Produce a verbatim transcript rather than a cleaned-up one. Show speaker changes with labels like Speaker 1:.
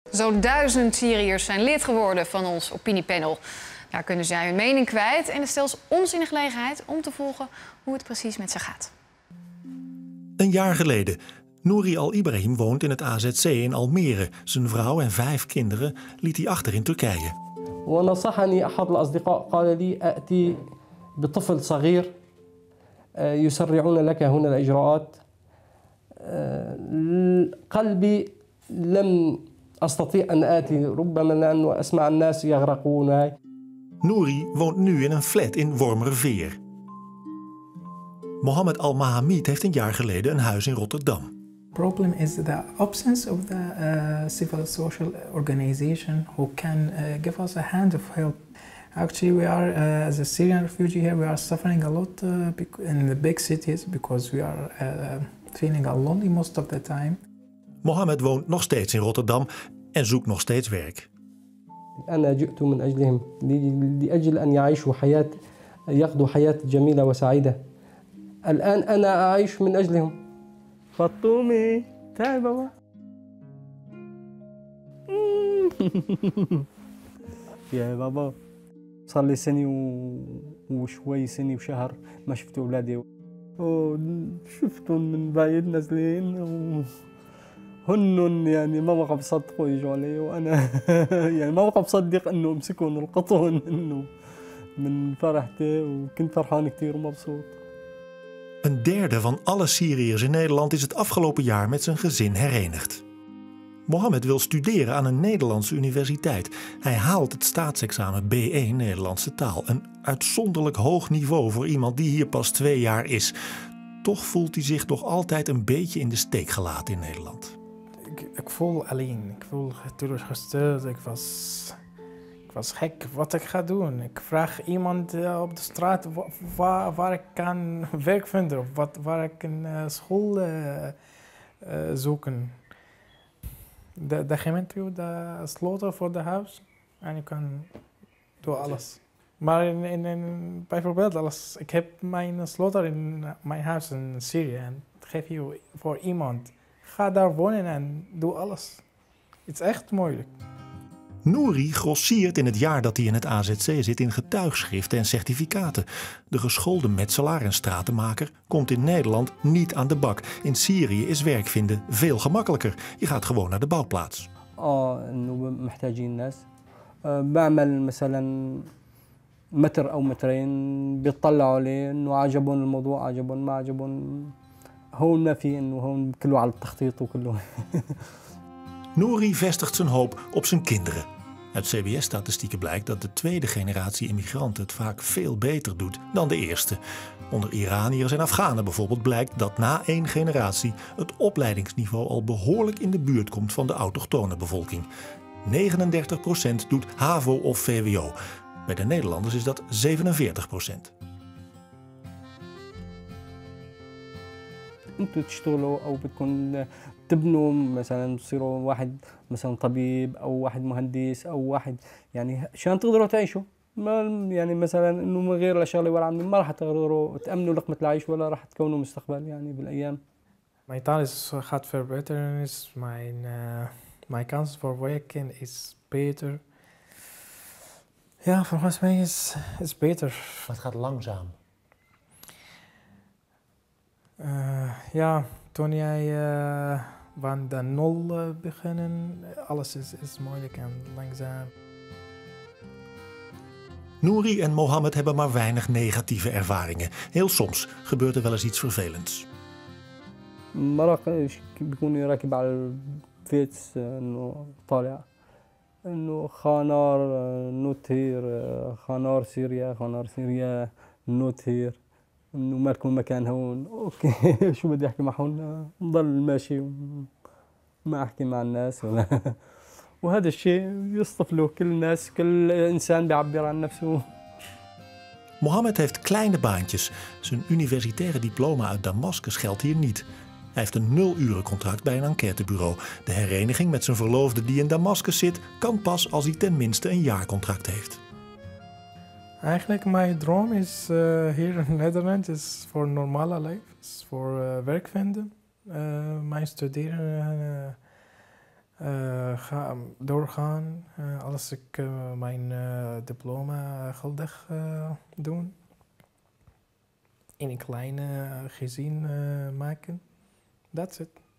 Speaker 1: Zo'n duizend Syriërs zijn lid geworden van ons opiniepanel. Daar kunnen zij hun mening kwijt en het stelt ons in de gelegenheid om te volgen hoe het precies met ze gaat.
Speaker 2: Een jaar geleden. Nouri Al-Ibrahim woont in het A Z C in Almere. Zijn vrouw en vijf kinderen liet hij achter in Turkije.
Speaker 3: ونصحني أحد الأصدقاء قال لي أأتي بطفل صغير يسرعون لك هنا الإجراءات. قلبي لم أستطيع أن آتي ربما لأنه أسمع الناس يغرقون.
Speaker 2: Nouri woont nu in een flat in Wormerveer. Mohammed Al-Mahamid heeft een jaar geleden een huis in Rotterdam.
Speaker 4: The problem is the absence of the uh, civil social organization who can uh, give us a hand of help. Actually, we are, uh, as a Syrian refugee here, we are suffering a lot uh, in the big cities because we are uh, feeling lonely most of the time.
Speaker 2: Mohammed woont nog steeds in Rotterdam en zoekt nog steeds werk.
Speaker 3: أنا جئت من أجلهم لأجل أن يعيشوا حياة يقضوا حياة جميلة وسعيدة. الآن أنا أعيش من أجلهم. فطومي تعي بابا. يا بابا صار لي سنة وشوي سنة وشهر ما شفت أولادي. شفتهم من بعيد نازلين هن يعني ما بقى بصدقوا يجوا علي وانا يعني ما بقى بصدق انه امسكهم القطن انه من فرحتي وكنت فرحان كثير ومبسوط.
Speaker 2: Een derde van alle Syriërs in Nederland is het afgelopen jaar met zijn gezin herenigd. Mohammed wil studeren aan een Nederlandse universiteit. Hij haalt het staatsexamen B één Nederlandse taal. Een uitzonderlijk hoog niveau voor iemand die hier pas twee jaar is. Toch voelt hij zich nog altijd een beetje in de steek gelaten in Nederland.
Speaker 4: Ik, ik voel alleen, ik voel teleurgesteld, ik was, ik was gek wat ik ga doen. Ik vraag iemand uh, op de straat waar, waar ik kan werk vinden of wat, waar ik een uh, school uh, uh, zoeken. De, de gemeente de sloten voor de huis en je kan doen alles. Maar in, in, in, bijvoorbeeld, als ik heb mijn sloter in mijn huis in Syrië en geef je voor iemand. Ga daar wonen en doe alles. Het is echt moeilijk.
Speaker 2: Nouri grossiert in het jaar dat hij in het A Z C zit in getuigschriften en certificaten. De geschoolde metselaar en stratenmaker komt in Nederland niet aan de bak. In Syrië is werk vinden veel gemakkelijker. Je gaat gewoon naar de bouwplaats.
Speaker 3: بعمل مثلا متر أو مترين بيطلعوا عليه إنه عجبهم الموضوع عجبهم ما عجبهم هون ما في إنه هون كله على التخطيط وكله.
Speaker 2: Nouri vestigt zijn hoop op zijn kinderen. Uit C B S-statistieken blijkt dat de tweede generatie immigranten het vaak veel beter doet dan de eerste. Onder Iraniërs en Afghanen bijvoorbeeld blijkt dat na één generatie het opleidingsniveau al behoorlijk in de buurt komt van de autochtone bevolking. negenendertig procent doet HAVO of V W O. Bij de Nederlanders is dat zevenenveertig procent.
Speaker 3: انتوا تشتغلوا او بدكم تبنوا مثلا تصيروا واحد مثلا طبيب او واحد مهندس او واحد يعني عشان تقدروا تعيشوا ما يعني مثلا انه من غير الاشياء اللي عاملين ما راح تقدروا تامنوا لقمه العيش ولا راح تكونوا مستقبل يعني بالايام.
Speaker 4: Mijn taal is, gaat verbeteren, is mijn, uh, mijn kans voor werken is beter. Ja, volgens mij is het beter.
Speaker 5: Maar het gaat langzaam.
Speaker 4: Uh, ja, toen jij uh, van de nul uh, beginnen, alles is, is moeilijk en langzaam.
Speaker 2: Nouri en Mohammed hebben maar weinig negatieve ervaringen. Heel soms gebeurt er wel eens iets vervelends.
Speaker 3: مرة بيكون راكب على الفيتس إنه طالع إنه خانار نوت هير خانار سوريا خانار سوريا نوت هير إنه مالكم مكان هون أوكي شو بدي أحكي معهم نضل ماشي ما أحكي مع الناس ولا وهذا الشيء يصطفله كل الناس كل إنسان بيعبر عن نفسه.
Speaker 2: Mohammed heeft kleine baantjes. Zijn universitaire diploma uit Damascus geldt hier niet. Hij heeft een nulurencontract bij een enquêtebureau. De hereniging met zijn verloofde die in Damascus zit kan pas als hij tenminste een jaarcontract heeft.
Speaker 4: Eigenlijk mijn droom is uh, hier in Nederland is voor normale leven, is voor uh, werk vinden, uh, mijn studeren uh, uh, ga doorgaan uh, als ik uh, mijn uh, diploma geldig uh, doen. In een kleine gezin uh, maken. That's it.